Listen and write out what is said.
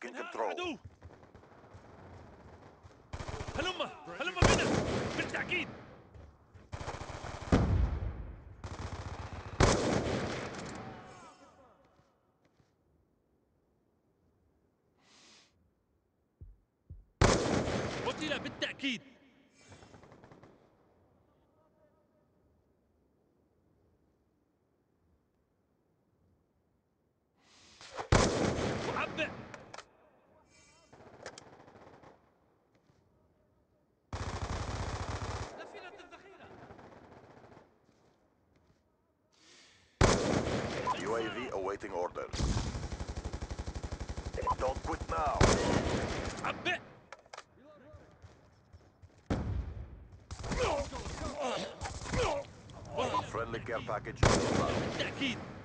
taking control. عدو. هلم بنا بالتأكيد. قتل بالتأكيد. عبئ. سفينة الذخيرة. UAV awaiting orders. Don't quit now. عبئ. Friendly care package on the ground. بالتأكيد.